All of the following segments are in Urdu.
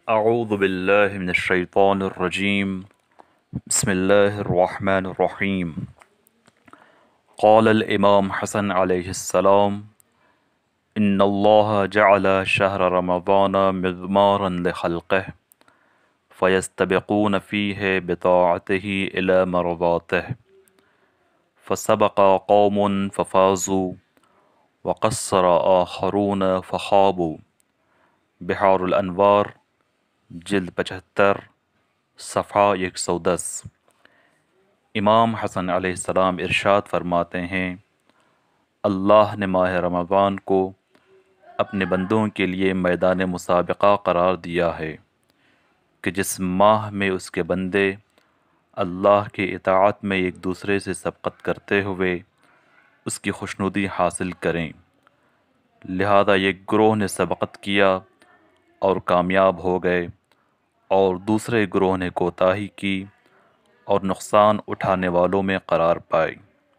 اعوذ باللہ من الشیطان الرجیم بسم اللہ الرحمن الرحیم قال الامام حسن علیہ السلام ان اللہ جعل شہر رمضان مضمارا لخلقہ فیستبقون فیہ بطاعتہ الی مرضاتہ فسبق قوم ففازوا وقصر آخرون فخابوا بحار الانوار جلد 75 صفحہ 110۔ امام حسن علیہ السلام ارشاد فرماتے ہیں، اللہ نے ماہ رمضان کو اپنے بندوں کے لیے میدان مسابقہ قرار دیا ہے کہ جس ماہ میں اس کے بندے اللہ کے اطاعت میں ایک دوسرے سے سبقت کرتے ہوئے اس کی خوشنودی حاصل کریں۔ لہذا ایک گروہ نے سبقت کیا اور کامیاب ہو گئے، اور دوسرے گروہ نے کوتاہی کی اور نقصان اٹھانے والوں میں قرار پائی۔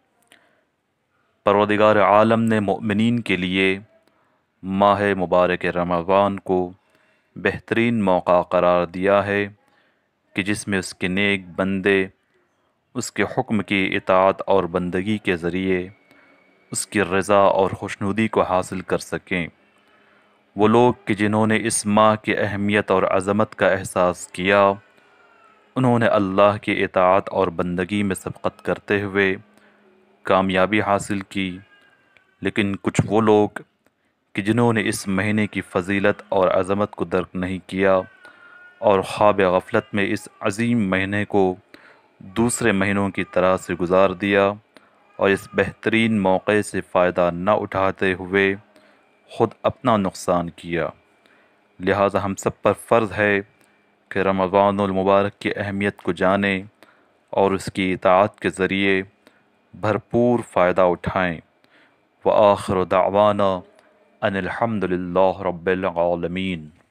پروردگار عالم نے مؤمنین کے لیے ماہ مبارک رمضان کو بہترین موقع قرار دیا ہے کہ جس میں اس کے نیک بندے اس کے حکم کی اطاعت اور بندگی کے ذریعے اس کی رضا اور خوشنودی کو حاصل کر سکیں۔ وہ لوگ کہ جنہوں نے اس ماہ کی اہمیت اور عظمت کا احساس کیا، انہوں نے اللہ کی اطاعت اور بندگی میں سبقت کرتے ہوئے کامیابی حاصل کی۔ لیکن کچھ وہ لوگ کہ جنہوں نے اس مہینے کی فضیلت اور عظمت کو درک نہیں کیا اور خواب غفلت میں اس عظیم مہینے کو دوسرے مہینوں کی طرح سے گزار دیا اور اس بہترین موقع سے فائدہ نہ اٹھاتے ہوئے خود اپنا نقصان کیا۔ لہٰذا ہم سب پر فرض ہے کہ رمضان المبارک کی اہمیت کو جانیں اور اس کی اطاعت کے ذریعے بھرپور فائدہ اٹھائیں۔ وآخر دعوانا ان الحمد للہ رب العالمین۔